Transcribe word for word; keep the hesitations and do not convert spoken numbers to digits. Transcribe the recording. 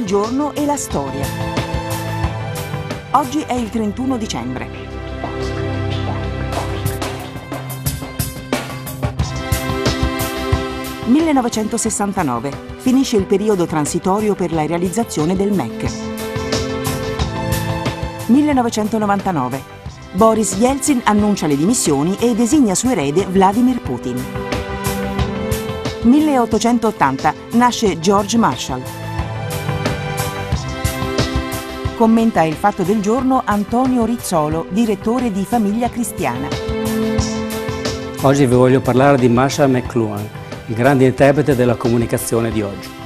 giorno e la storia. Oggi è il trentuno dicembre. millenovecentosessantanove. Finisce il periodo transitorio per la realizzazione del M E C. millenovecentonovantanove. Boris Yeltsin annuncia le dimissioni e designa suo erede Vladimir Putin. milleottocentottanta. Nasce George Marshall. Commenta il fatto del giorno Antonio Rizzolo, direttore di Famiglia Cristiana. Oggi vi voglio parlare di Marshall McLuhan, il grande interprete della comunicazione di oggi.